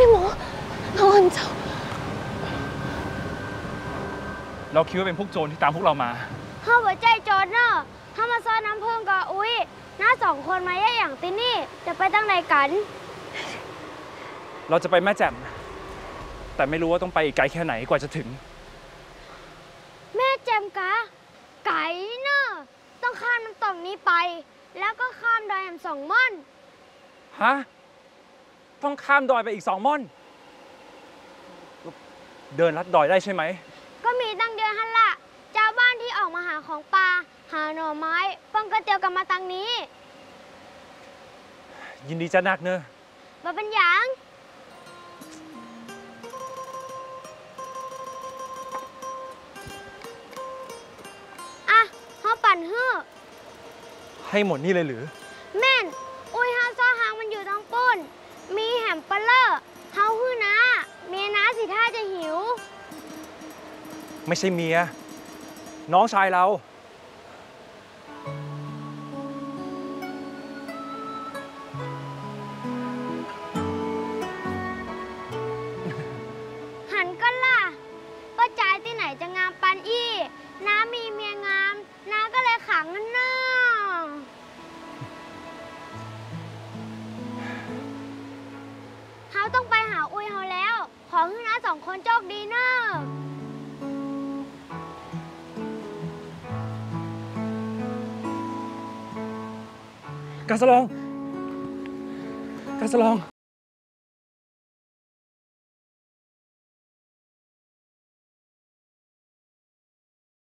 พี่หมอเอาอันเจ้าเราคิดว่าเป็นพวกโจรที่ตามพวกเรามาเฮาหัวใจโจรเนอะเฮามาซ่อนน้ำเพิ่งกับอุ้ยน้าสองคนมาแย่อย่างตินี่จะไปตั้งไหนกันเราจะไปแม่แจ่มแต่ไม่รู้ว่าต้องไปอีกไกลแค่ไหนกว่าจะถึงแม่แจ่มกะไก่เนอะต้องข้ามน้ำตกนี้ไปแล้วก็ข้ามดอยแหม2 ม่อนฮะต้องข้ามดอยไปอีก2 ม่อนเดินลัดดอยได้ใช่ไหมก็มีตั้งเดือนฮันละเจ้าบ้านที่ออกมาหาของป่าหาหน่อไม้ป้องกระเตียวกันมาตังนี้ยินดีจะนักเนอะมาเป็นอย่างอ่ะเขาปั่นฮื้อให้หมดนี่เลยหรือแม่นอุ้ยเฮาซ้อหางมันอยู่ท้องปุ้นมีแหมปลาเลอร์เฮาฮื้อนะเมียน้าสิท่าจะหิวไม่ใช่เมียน้องชายเราหันก็ล่ะป้าจ่ายที่ไหนจะงามปันอี้น้ามีเมียงามน้าก็เลยขังนั่นน่ะเฮาต้องไปหาอุ้ยเฮาแล้วขอให้น้า2 คนโชคดีเนอะกาสลอง